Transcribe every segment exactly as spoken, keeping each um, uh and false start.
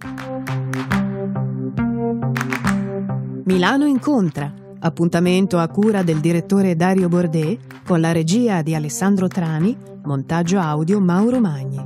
Milano incontra. Appuntamento a cura del direttore Dario Bordé con la regia di Alessandro Trani, montaggio audio Mauro Magni.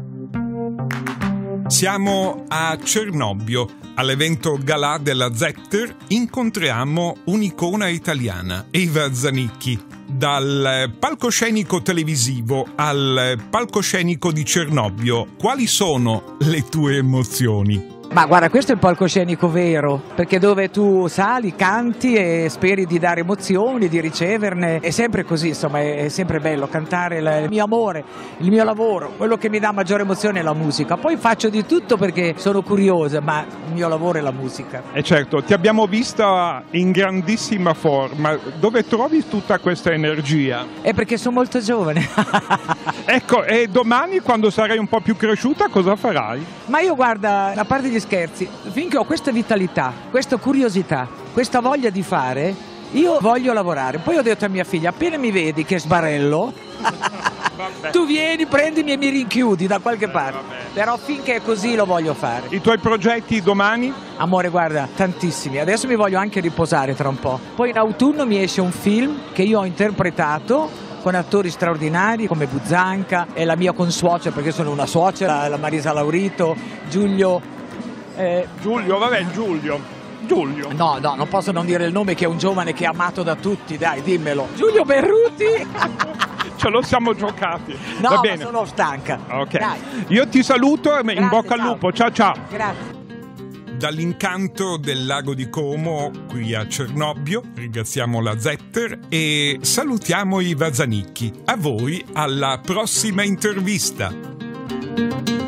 Siamo a Cernobbio. All'evento Galà della Zetter incontriamo un'icona italiana, Eva Zanicchi. Dal palcoscenico televisivo al palcoscenico di Cernobbio, quali sono le tue emozioni? Ma guarda, questo è il palcoscenico vero, perché dove tu sali, canti e speri di dare emozioni, di riceverne, è sempre così, insomma, è sempre bello cantare il mio amore, il mio lavoro, quello che mi dà maggiore emozione è la musica. Poi faccio di tutto perché sono curiosa, ma il mio lavoro è la musica. E certo, ti abbiamo vista in grandissima forma, dove trovi tutta questa energia? È perché sono molto giovane. Ecco, e domani quando sarai un po' più cresciuta cosa farai? Ma io guarda, a parte gli scherzi, finché ho questa vitalità, questa curiosità, questa voglia di fare, io voglio lavorare. Poi ho detto a mia figlia, appena mi vedi che sbarello, tu vieni, prendimi e mi rinchiudi da qualche parte. Però finché è così lo voglio fare. I tuoi progetti domani? Amore, guarda, tantissimi. Adesso mi voglio anche riposare tra un po'. Poi in autunno mi esce un film che io ho interpretato con attori straordinari come Buzzanca e la mia consuocera, perché sono una suocera, la Marisa Laurito, Giulio. Eh, Giulio, vabbè, Giulio. Giulio. No, no, non posso non dire il nome, che è un giovane che è amato da tutti, dai, dimmelo. Giulio Berruti! Ce lo siamo giocati. No, Va ma bene. sono stanca. Ok. Dai. Io ti saluto e in Grazie, bocca al ciao. lupo. Ciao ciao. Grazie. Dall'incanto del lago di Como, qui a Cernobbio, ringraziamo la Zetter e salutiamo i Zanicchi. A voi, alla prossima intervista.